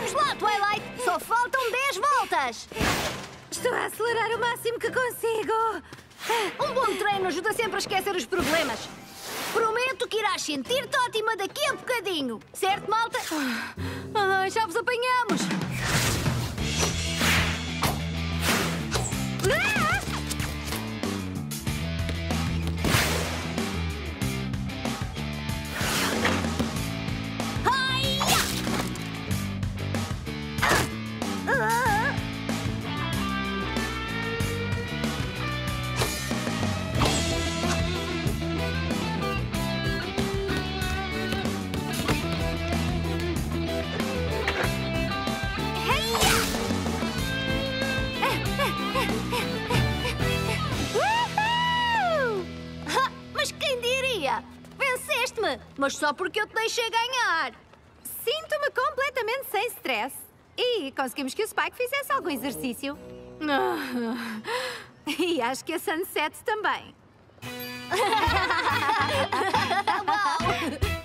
Vamos lá, Twilight! Só faltam 10 voltas! Estou a acelerar o máximo que consigo. Um bom treino ajuda sempre a esquecer os problemas. Prometo que irás sentir-te ótima daqui a bocadinho. Certo, malta? Ai, já vos apanhamos! Mas quem diria? Venceste-me, mas só porque eu te deixei ganhar. Sinto-me completamente sem stress. E conseguimos que o Spike fizesse algum exercício. E acho que a Sunset também. Uau!